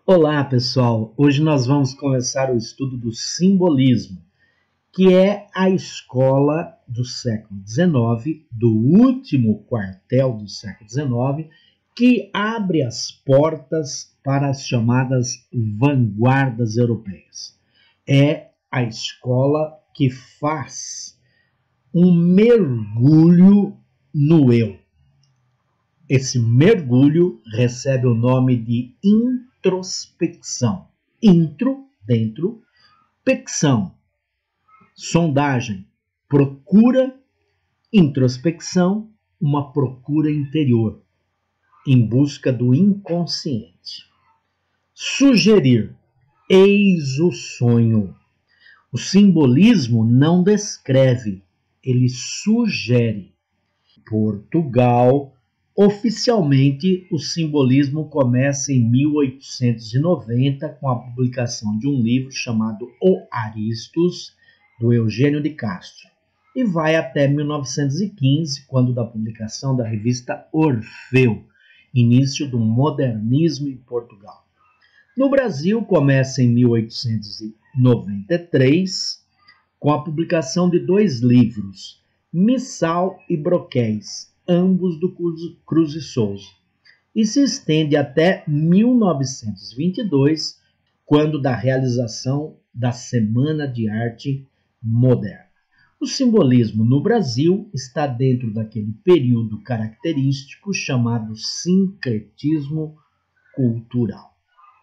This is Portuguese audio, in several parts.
Olá, pessoal! Hoje nós vamos começar o estudo do simbolismo, que é a escola do século XIX, do último quartel do século XIX, que abre as portas para as chamadas vanguardas europeias. É a escola que faz um mergulho no eu. Esse mergulho recebe o nome de introspecção. Intro, dentro, pecção, sondagem, procura, introspecção, uma procura interior, em busca do inconsciente. Sugerir, eis o sonho. O simbolismo não descreve, ele sugere. Portugal, oficialmente, o simbolismo começa em 1890 com a publicação de um livro chamado O Aristos, do Eugênio de Castro, e vai até 1915, quando da publicação da revista Orfeu, início do modernismo em Portugal. No Brasil, começa em 1893, com a publicação de dois livros, Missal e Broquéis, ambos do Cruz e Souza, e se estende até 1922, quando da realização da Semana de Arte Moderna. O simbolismo no Brasil está dentro daquele período característico chamado sincretismo cultural.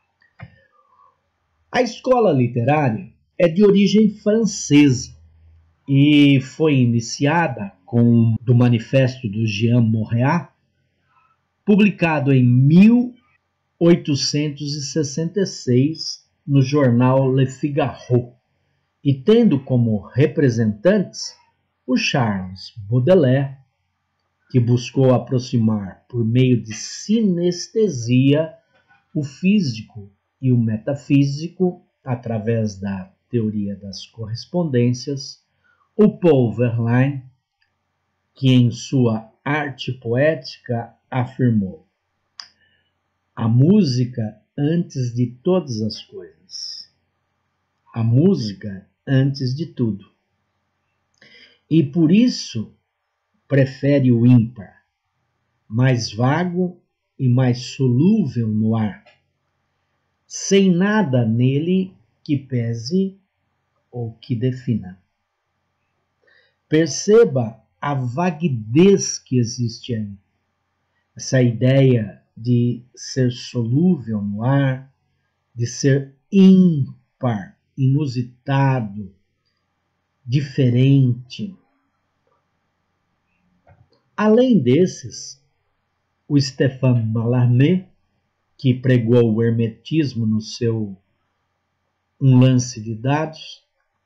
A escola literária é de origem francesa e foi iniciada com o Manifesto do Jean Moreau, publicado em 1866 no jornal Le Figaro, e tendo como representantes o Charles Baudelaire, que buscou aproximar por meio de sinestesia o físico e o metafísico através da teoria das correspondências, o Paul Verlaine, que em sua arte poética afirmou: a música antes de todas as coisas, a música antes de tudo, e por isso prefere o ímpar, mais vago e mais solúvel no ar, sem nada nele que pese ou que defina. Perceba a vaguidez que existe aí. Essa ideia de ser solúvel no ar, de ser ímpar, inusitado, diferente. Além desses, o Stéphane Mallarmé, que pregou o hermetismo no seu Um Lance de Dados,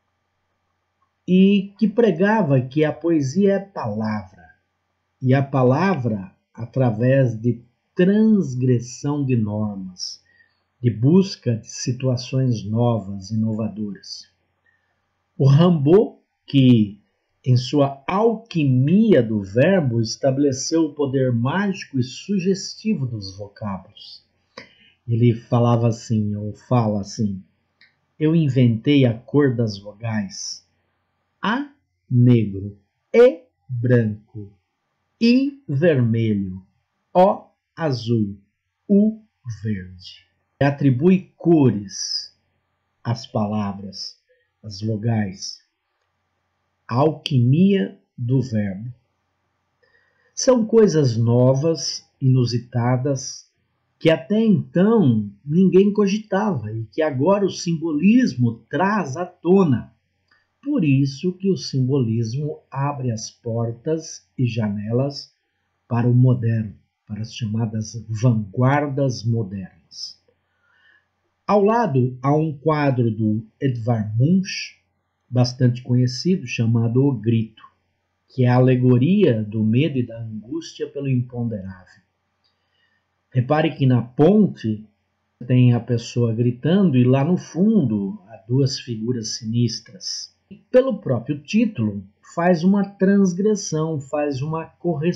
e que pregava que a poesia é palavra, e a palavra através de transgressão de normas, de busca de situações novas, inovadoras. O Rimbaud, que em sua alquimia do verbo estabeleceu o poder mágico e sugestivo dos vocábulos. Ele falava assim, ou fala assim: eu inventei a cor das vogais. A, negro, E, branco, I, vermelho, O, azul, U, verde. Atribui cores às palavras, às vogais. A alquimia do verbo. São coisas novas, inusitadas, que até então ninguém cogitava e que agora o simbolismo traz à tona. Por isso que o simbolismo abre as portas e janelas para o moderno, para as chamadas vanguardas modernas. Ao lado há um quadro do Edvard Munch, bastante conhecido, chamado O Grito, que é a alegoria do medo e da angústia pelo imponderável. Repare que na ponte tem a pessoa gritando e lá no fundo há duas figuras sinistras. Pelo próprio título, faz uma transgressão, faz uma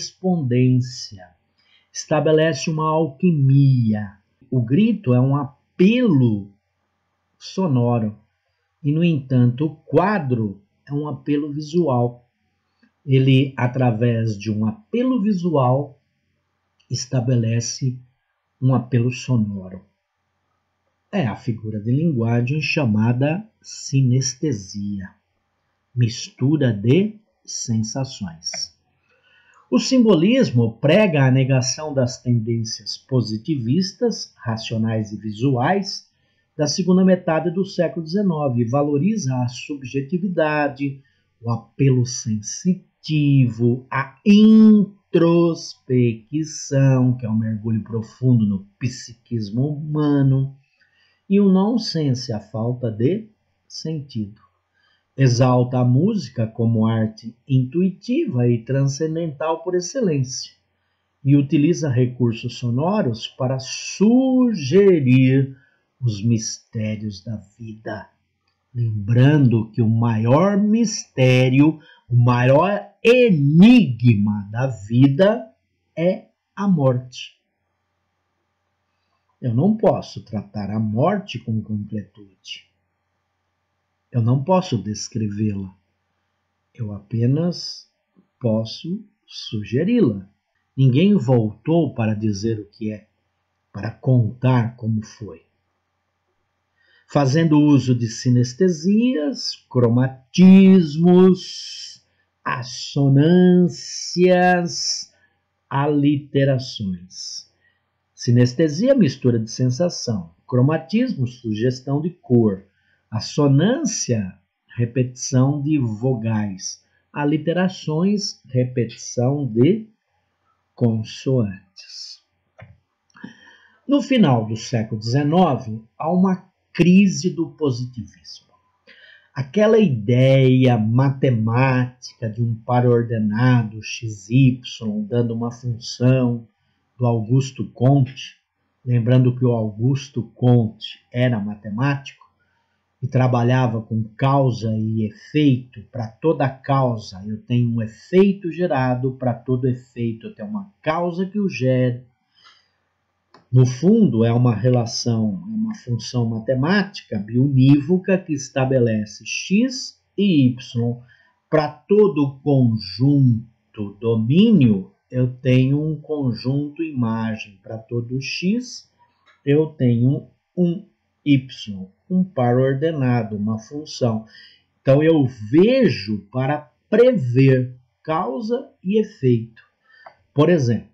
correspondência, estabelece uma alquimia. O grito é uma apelo sonoro. E, no entanto, o quadro é um apelo visual. Ele, através de um apelo visual, estabelece um apelo sonoro. É a figura de linguagem chamada sinestesia, mistura de sensações. O simbolismo prega a negação das tendências positivistas, racionais e visuais da segunda metade do século XIX e valoriza a subjetividade, o apelo sensitivo, a introspecção, que é um mergulho profundo no psiquismo humano, e o nonsense, a falta de sentido. Exalta a música como arte intuitiva e transcendental por excelência e utiliza recursos sonoros para sugerir os mistérios da vida. Lembrando que o maior mistério, o maior enigma da vida é a morte. Eu não posso tratar a morte com completude. Eu não posso descrevê-la. Eu apenas posso sugeri-la. Ninguém voltou para dizer o que é, para contar como foi. Fazendo uso de sinestesias, cromatismos, assonâncias, aliterações. Sinestesia, mistura de sensação. Cromatismo, sugestão de cor. Assonância, repetição de vogais. Aliterações, repetição de consoantes. No final do século XIX, há uma crise do positivismo. Aquela ideia matemática de um par ordenado XY dando uma função do Augusto Comte, lembrando que o Augusto Comte era matemático e trabalhava com causa e efeito. Para toda causa eu tenho um efeito gerado, para todo efeito eu tenho uma causa que o gera. No fundo, é uma relação, uma função matemática biunívoca que estabelece x e y. Para todo conjunto domínio, eu tenho um conjunto imagem. Para todo x, eu tenho um y, um par ordenado, uma função. Então, eu vejo para prever causa e efeito. Por exemplo,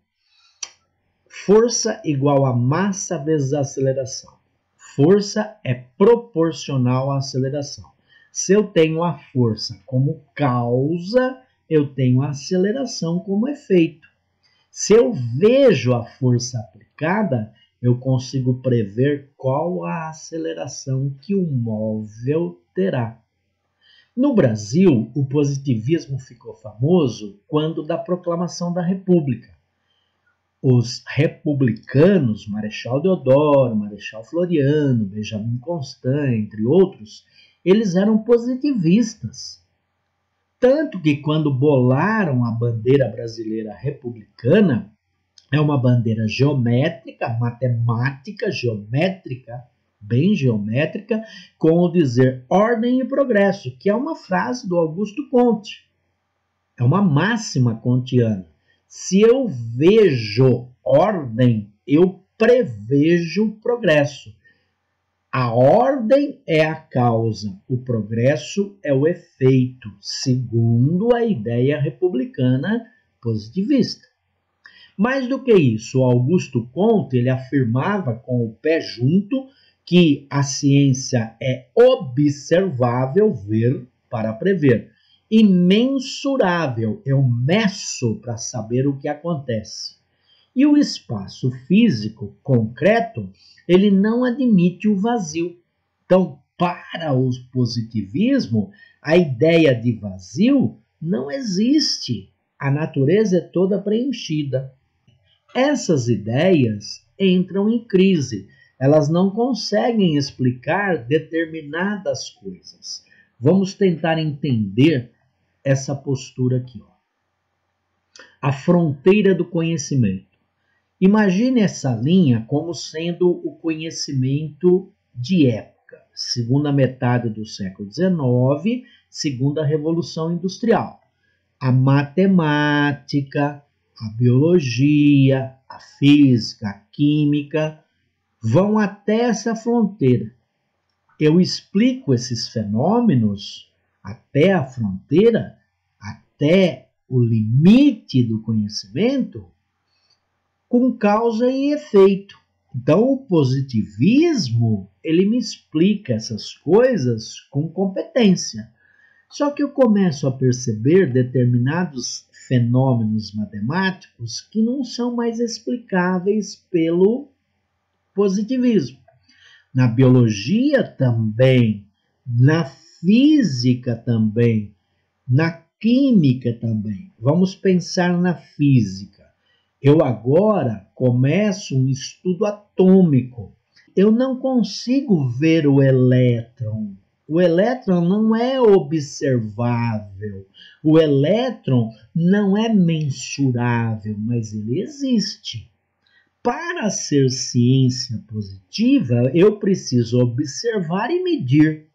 força igual a massa vezes a aceleração. Força é proporcional à aceleração. Se eu tenho a força como causa, eu tenho a aceleração como efeito. Se eu vejo a força aplicada, eu consigo prever qual a aceleração que o móvel terá. No Brasil, o positivismo ficou famoso quando da proclamação da República. Os republicanos, Marechal Deodoro, Marechal Floriano, Benjamin Constant, entre outros, eles eram positivistas. Tanto que quando bolaram a bandeira brasileira republicana, é uma bandeira geométrica, matemática, geométrica, bem geométrica, com o dizer ordem e progresso, que é uma frase do Augusto Comte. É uma máxima kantiana. Se eu vejo ordem, eu prevejo progresso. A ordem é a causa, o progresso é o efeito, segundo a ideia republicana positivista. Mais do que isso, o Augusto Comte ele afirmava com o pé junto que a ciência é observável, ver para prever, e mensurável, eu meço para saber o que acontece. E o espaço físico concreto, ele não admite o vazio. Então, para o positivismo, a ideia de vazio não existe. A natureza é toda preenchida. Essas ideias entram em crise. Elas não conseguem explicar determinadas coisas. Vamos tentar entender essa postura aqui. A fronteira do conhecimento. Imagine essa linha como sendo o conhecimento de época, segunda metade do século XIX, segunda Revolução Industrial. A matemática, a biologia, a física, a química vão até essa fronteira. Eu explico esses fenômenos até a fronteira, até o limite do conhecimento, com causa e efeito. Então, o positivismo, ele me explica essas coisas com competência. Só que eu começo a perceber determinados fenômenos matemáticos que não são mais explicáveis pelo positivismo. Na biologia também, na física também, na química também. Vamos pensar na física. Eu agora começo um estudo atômico. Eu não consigo ver o elétron. O elétron não é observável. O elétron não é mensurável, mas ele existe. Para ser ciência positiva, eu preciso observar e medir.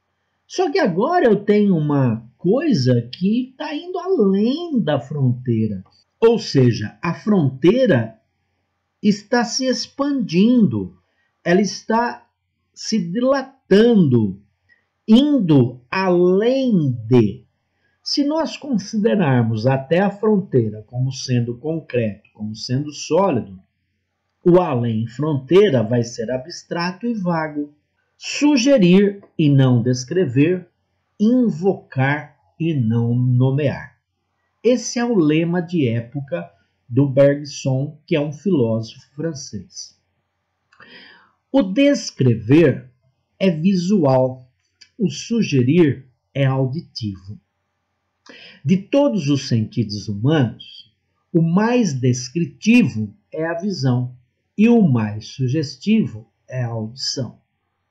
Só que agora eu tenho uma coisa que está indo além da fronteira. Ou seja, a fronteira está se expandindo, ela está se dilatando, indo além de. Se nós considerarmos até a fronteira como sendo concreto, como sendo sólido, o além fronteira vai ser abstrato e vago. Sugerir e não descrever, invocar e não nomear. Esse é o lema de época do Bergson, que é um filósofo francês. O descrever é visual, o sugerir é auditivo. De todos os sentidos humanos, o mais descritivo é a visão e o mais sugestivo é a audição.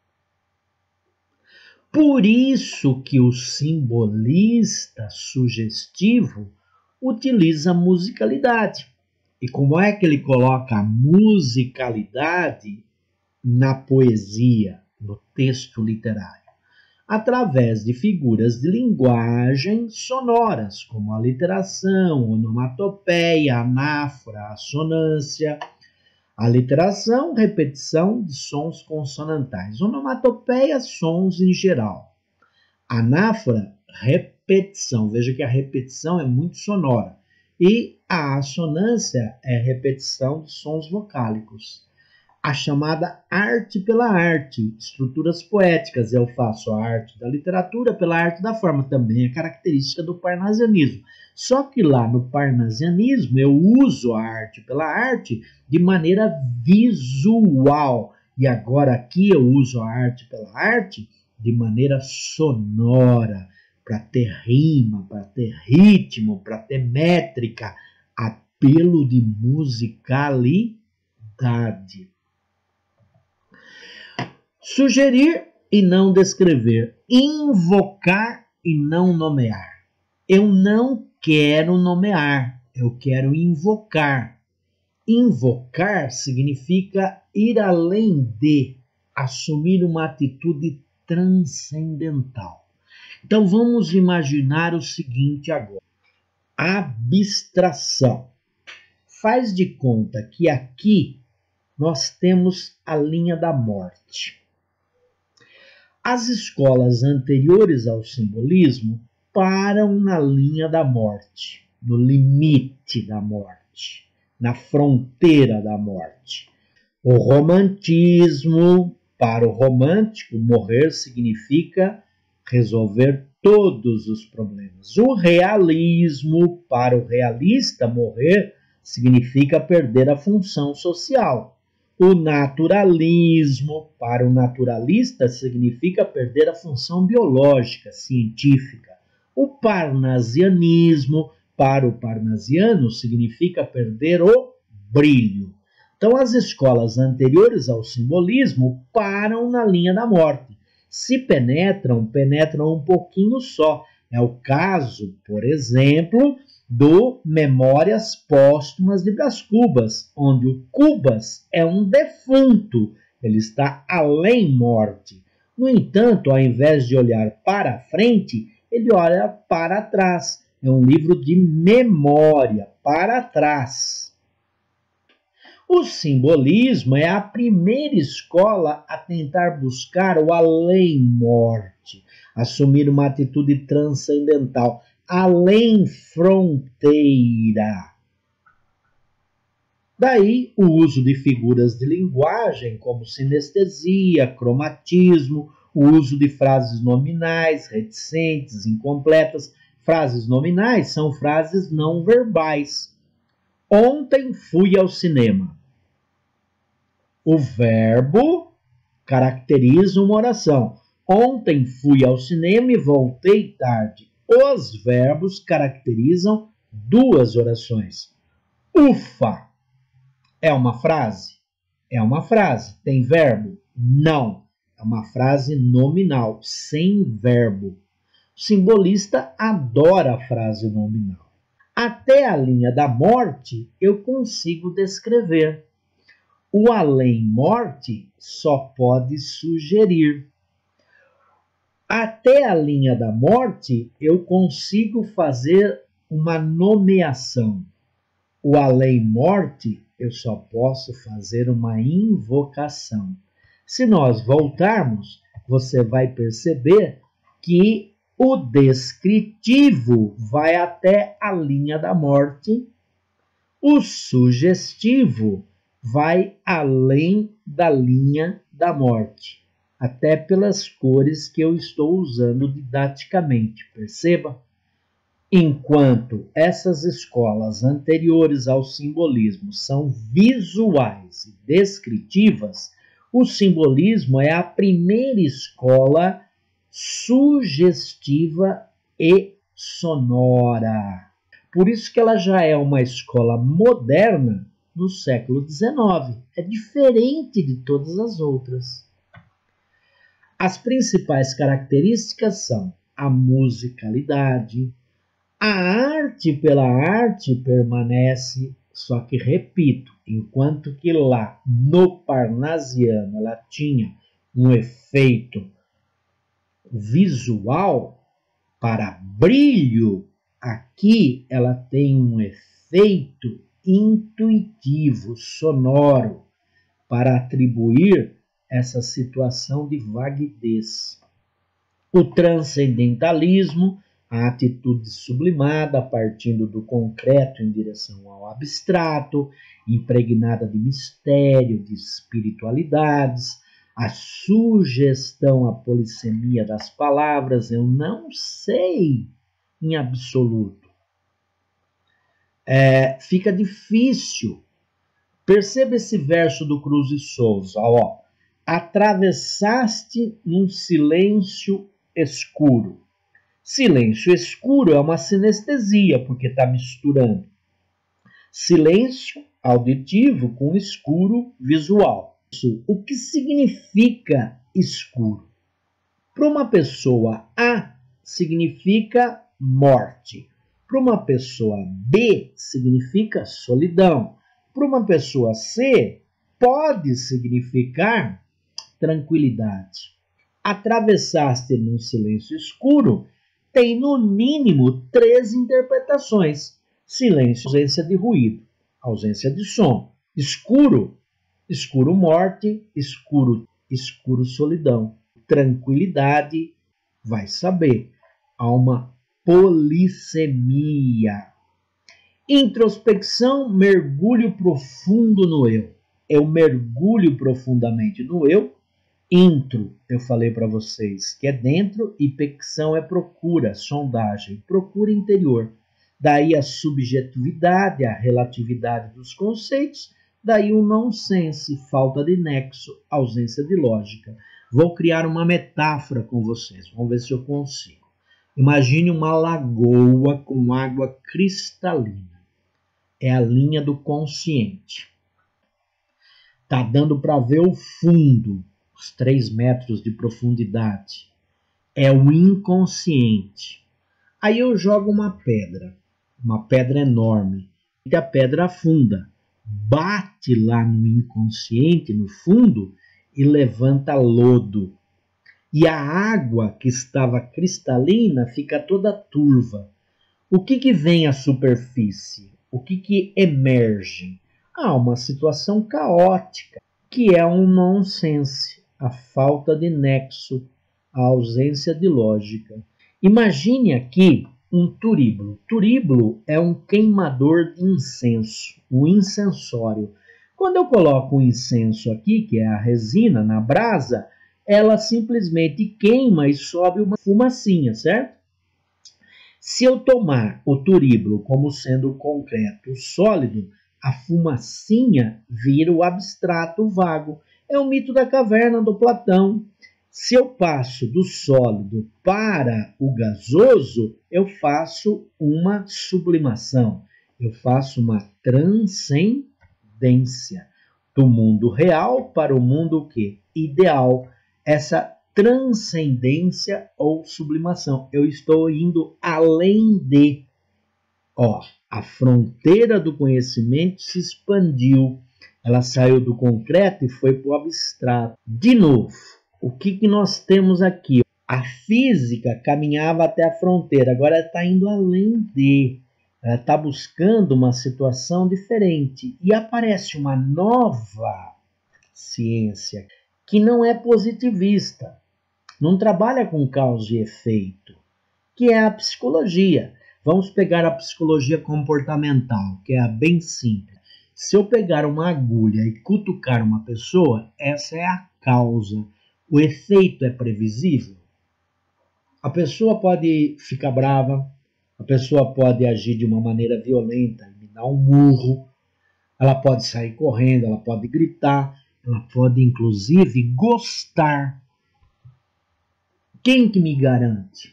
Por isso que o simbolista sugestivo utiliza a musicalidade. E como é que ele coloca a musicalidade na poesia, no texto literário? Através de figuras de linguagem sonoras, como a literação, onomatopeia, anáfora, assonância. A literação, repetição de sons consonantais. Onomatopeia, sons em geral. Anáfora, repetição. Veja que a repetição é muito sonora. E a assonância é repetição de sons vocálicos. A chamada arte pela arte, estruturas poéticas. Eu faço a arte da literatura pela arte da forma, também é característica do parnasianismo. Só que lá no parnasianismo eu uso a arte pela arte de maneira visual. E agora aqui eu uso a arte pela arte de maneira sonora, para ter rima, para ter ritmo, para ter métrica, apelo de musicalidade. Sugerir e não descrever, invocar e não nomear. Eu não quero nomear, eu quero invocar. Invocar significa ir além de, assumir uma atitude transcendental. Então vamos imaginar o seguinte agora. Abstração. Faz de conta que aqui nós temos a linha da morte. As escolas anteriores ao simbolismo param na linha da morte, no limite da morte, na fronteira da morte. O romantismo, para o romântico, morrer significa resolver todos os problemas. O realismo, para o realista, morrer significa perder a função social. O naturalismo, para o naturalista, significa perder a função biológica, científica. O parnasianismo, para o parnasiano, significa perder o brilho. Então, as escolas anteriores ao simbolismo param na linha da morte. Se penetram um pouquinho só. É o caso, por exemplo, do Memórias Póstumas de Brás Cubas, onde o Cubas é um defunto, ele está além morte. No entanto, ao invés de olhar para frente, ele olha para trás. É um livro de memória, para trás. O simbolismo é a primeira escola a tentar buscar o além-morte, assumir uma atitude transcendental, além fronteira. Daí o uso de figuras de linguagem como sinestesia, cromatismo, o uso de frases nominais, reticentes, incompletas. Frases nominais são frases não verbais. Ontem fui ao cinema. O verbo caracteriza uma oração. Ontem fui ao cinema e voltei tarde. Os verbos caracterizam duas orações. Ufa! É uma frase? É uma frase. Tem verbo? Não. É uma frase nominal, sem verbo. O simbolista adora a frase nominal. Até a linha da morte eu consigo descrever. O além-morte só pode sugerir. Até a linha da morte eu consigo fazer uma nomeação. O além-morte eu só posso fazer uma invocação. Se nós voltarmos, você vai perceber que o descritivo vai até a linha da morte, o sugestivo vai além da linha da morte, até pelas cores que eu estou usando didaticamente, perceba? Enquanto essas escolas anteriores ao simbolismo são visuais e descritivas, o simbolismo é a primeira escola sugestiva e sonora. Por isso que ela já é uma escola moderna no século XIX. É diferente de todas as outras. As principais características são a musicalidade. A arte pela arte permanece, só que, repito, enquanto que lá no parnasiano ela tinha um efeito visual para brilho, aqui ela tem um efeito intuitivo, sonoro, para atribuir essa situação de vaguidez. O transcendentalismo, a atitude sublimada, partindo do concreto em direção ao abstrato, impregnada de mistério, de espiritualidades, a sugestão, a polissemia das palavras, eu não sei em absoluto. Fica difícil. Perceba esse verso do Cruz e Souza, ó. Atravessaste num silêncio escuro. Silêncio escuro é uma sinestesia, porque está misturando silêncio auditivo com escuro visual. O que significa escuro? Para uma pessoa A, significa morte. Para uma pessoa B, significa solidão. Para uma pessoa C, pode significar tranquilidade. Atravessaste num silêncio escuro tem no mínimo 3 interpretações. Silêncio, ausência de ruído, ausência de som. Escuro, escuro morte, escuro solidão. Tranquilidade, vai saber. Há uma polissemia. Introspecção, mergulho profundo no eu. Eu mergulho profundamente no eu. Intro, eu falei para vocês que é dentro, e pecção é procura, sondagem, procura interior. Daí a subjetividade, a relatividade dos conceitos, daí o nonsense, falta de nexo, ausência de lógica. Vou criar uma metáfora com vocês, vamos ver se eu consigo. Imagine uma lagoa com água cristalina. É a linha do consciente. Tá dando para ver o fundo, os 3 metros de profundidade. É o inconsciente. Aí eu jogo uma pedra. uma pedra enorme, e a pedra afunda, bate lá no inconsciente, no fundo, e levanta lodo. E a água que estava cristalina fica toda turva. O que vem à superfície? O que emerge? Uma situação caótica, que é um nonsense, a falta de nexo, a ausência de lógica. Imagine aqui um turíbulo. Turíbulo é um queimador de incenso, um incensório. Quando eu coloco o incenso aqui, que é a resina, na brasa, ela simplesmente queima e sobe uma fumacinha, certo? Se eu tomar o turíbulo como sendo concreto sólido, a fumacinha vira o abstrato vago. É o mito da caverna do Platão. Se eu passo do sólido para o gasoso, eu faço uma sublimação, eu faço uma transcendência do mundo real para o mundo o quê? Ideal. Essa transcendência ou sublimação. Eu estou indo além de. A fronteira do conhecimento se expandiu. Ela saiu do concreto e foi para o abstrato. De novo, o que nós temos aqui? A física caminhava até a fronteira, agora ela está indo além de. Ela está buscando uma situação diferente. E aparece uma nova ciência que não é positivista, não trabalha com causa e efeito, que é a psicologia. Vamos pegar a psicologia comportamental, que é a bem simples. Se eu pegar uma agulha e cutucar uma pessoa, essa é a causa. O efeito é previsível? A pessoa pode ficar brava, a pessoa pode agir de uma maneira violenta, me dar um murro, ela pode sair correndo, ela pode gritar, ela pode inclusive gostar. Quem que me garante?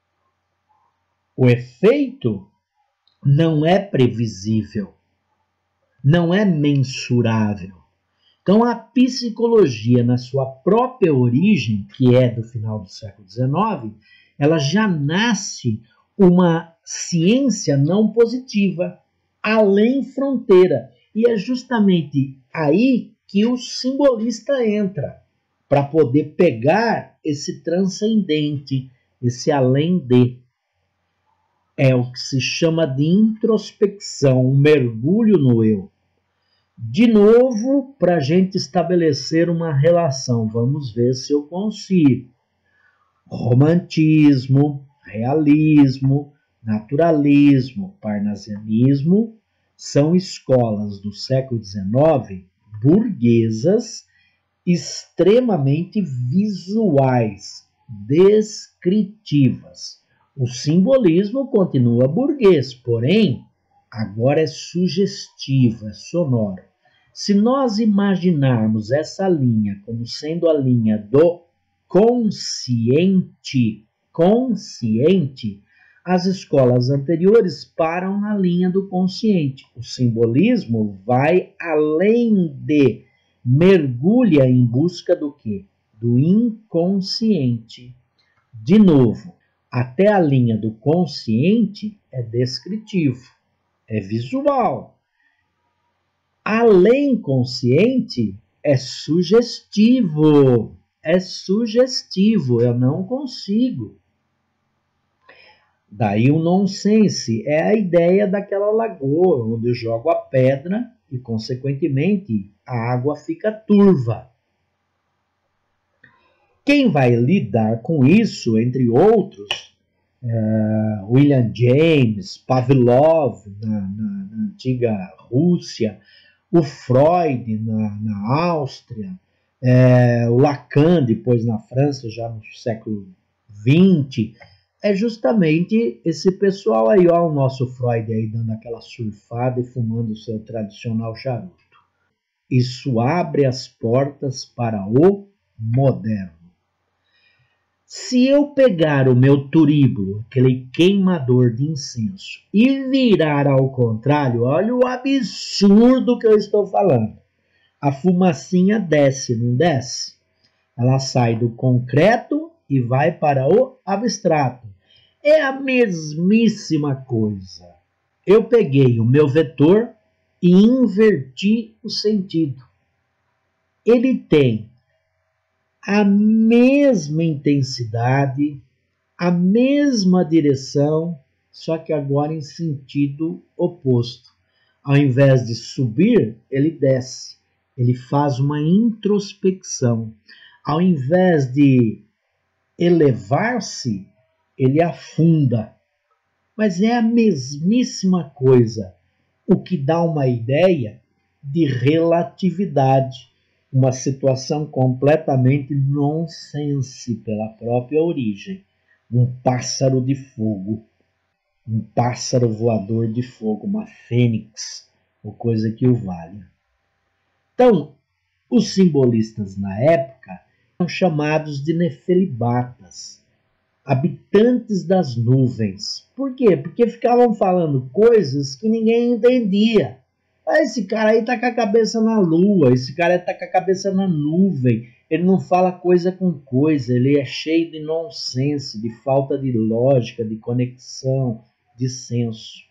O efeito não é previsível, não é mensurável. Então a psicologia, na sua própria origem, que é do final do século XIX, ela já nasce uma ciência não positiva, além fronteira. E é justamente aí que o simbolista entra, para poder pegar esse transcendente, esse além de. É o que se chama de introspecção, um mergulho no eu. De novo, para a gente estabelecer uma relação, vamos ver se eu consigo. Romantismo, realismo, naturalismo, parnasianismo são escolas do século XIX burguesas extremamente visuais, descritivas. O simbolismo continua burguês, porém, agora é sugestivo, é sonoro. Se nós imaginarmos essa linha como sendo a linha do consciente, as escolas anteriores param na linha do consciente. O simbolismo vai além de, mergulha em busca do quê? Do inconsciente. De novo, até a linha do consciente é descritivo, é visual. Além consciente é sugestivo, eu não consigo. Daí o nonsense é a ideia daquela lagoa onde eu jogo a pedra e, consequentemente, a água fica turva. Quem vai lidar com isso, entre outros, William James, Pavlov na antiga Rússia, o Freud na Áustria, o Lacan depois na França, já no século XX, é justamente esse pessoal aí, o nosso Freud aí dando aquela surfada e fumando o seu tradicional charuto. Isso abre as portas para o moderno. Se eu pegar o meu turíbulo, aquele queimador de incenso, e virar ao contrário, olha o absurdo que eu estou falando. A fumacinha desce, não desce? Ela sai do concreto e vai para o abstrato. É a mesmíssima coisa. eu peguei o meu vetor e inverti o sentido. Ele tem a mesma intensidade, a mesma direção, só que agora em sentido oposto. Ao invés de subir, ele desce. Ele faz uma introspecção. Ao invés de elevar-se, ele afunda. Mas é a mesmíssima coisa, o que dá uma ideia de relatividade, uma situação completamente nonsense pela própria origem. Um pássaro de fogo, um pássaro voador de fogo, uma fênix, ou coisa que o valha. Então, os simbolistas na época eram chamados de nefelibatas, habitantes das nuvens. Por quê? Porque ficavam falando coisas que ninguém entendia. Esse cara aí tá com a cabeça na lua, esse cara aí tá com a cabeça na nuvem. Ele não fala coisa com coisa, ele é cheio de nonsense, de falta de lógica, de conexão, de senso.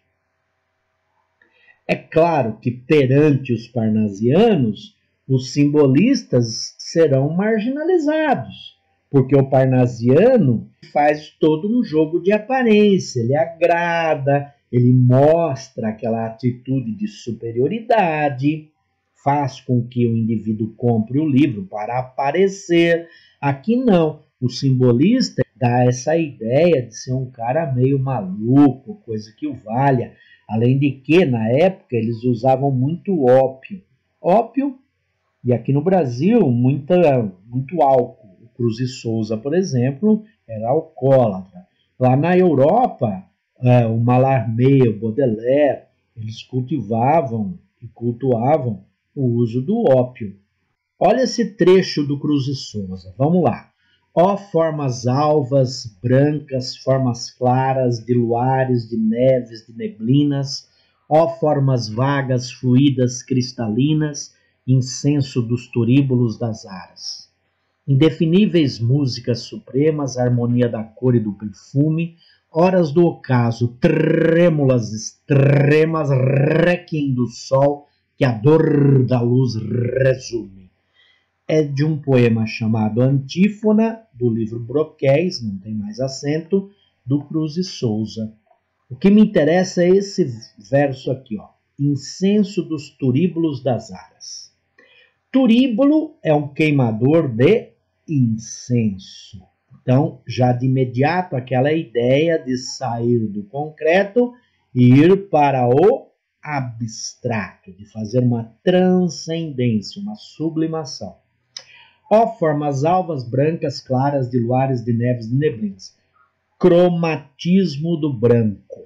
É claro que perante os parnasianos, os simbolistas serão marginalizados, porque o parnasiano faz todo um jogo de aparência, ele agrada, ele mostra aquela atitude de superioridade, faz com que o indivíduo compre o livro para aparecer. Aqui não, o simbolista dá essa ideia de ser um cara meio maluco, coisa que o valha. Além de que, na época, eles usavam muito ópio. Ópio, e aqui no Brasil, muito álcool. O Cruz e Souza, por exemplo, era alcoólatra. Lá na Europa, o Mallarmé, o Baudelaire, eles cultivavam e cultuavam o uso do ópio. Olha esse trecho do Cruz e Souza, vamos lá. Ó formas alvas, brancas, formas claras, de luares, de neves, de neblinas, ó formas vagas, fluídas, cristalinas, incenso dos turíbulos das aras. Indefiníveis músicas supremas, harmonia da cor e do perfume, horas do ocaso, trêmulas extremas, requiem do sol, que a dor da luz resume. É de um poema chamado Antífona, do livro Broquéis, não tem mais acento, do Cruz e Souza. O que me interessa é esse verso aqui, ó. Incenso dos turíbulos das aras. Turíbulo é um queimador de incenso. Então, já de imediato, aquela ideia de sair do concreto e ir para o abstrato, de fazer uma transcendência, uma sublimação. Ó formas alvas, brancas, claras, de luares, de neves, de neblinas. Cromatismo do branco.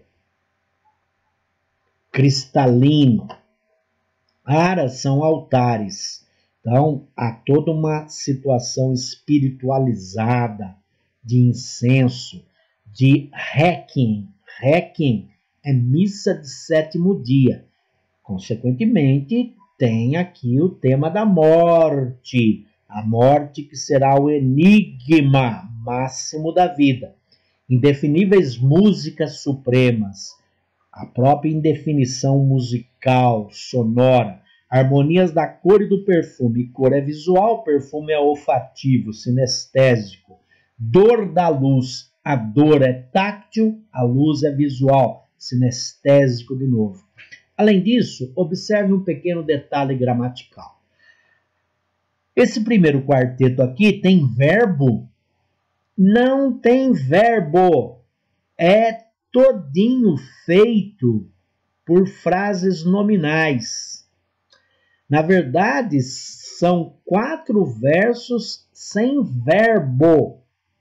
Cristalino. Aras são altares. Então, há toda uma situação espiritualizada de incenso, de requiem. Requiem é missa de sétimo dia. Consequentemente, tem aqui o tema da morte. A morte que será o enigma máximo da vida. Indefiníveis músicas supremas. A própria indefinição musical, sonora. Harmonias da cor e do perfume. Cor é visual, perfume é olfativo, sinestésico. Dor da luz. A dor é táctil, a luz é visual, sinestésico de novo. Além disso, observe um pequeno detalhe gramatical. Esse primeiro quarteto aqui tem verbo? Não tem verbo. É todinho feito por frases nominais. Na verdade, são 4 versos sem verbo.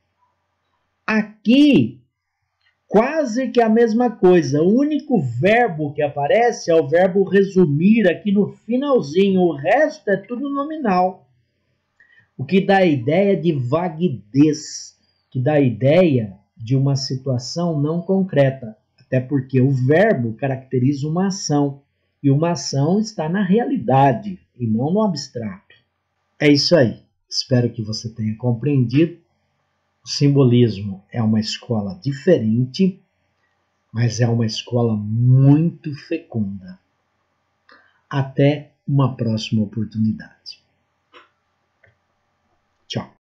Aqui, quase que a mesma coisa. O único verbo que aparece é o verbo resumir aqui no finalzinho. O resto é tudo nominal. O que dá a ideia de vaguidez, que dá a ideia de uma situação não concreta. Até porque o verbo caracteriza uma ação. E uma ação está na realidade e não no abstrato. É isso aí. Espero que você tenha compreendido. O simbolismo é uma escola diferente. mas é uma escola muito fecunda. Até uma próxima oportunidade. Tchau.